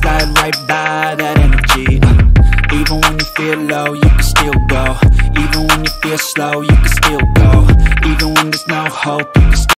slide right by that energy. Even when you feel low, you can still go. Even when you feel slow, you can still go. Even when there's no hope, you can still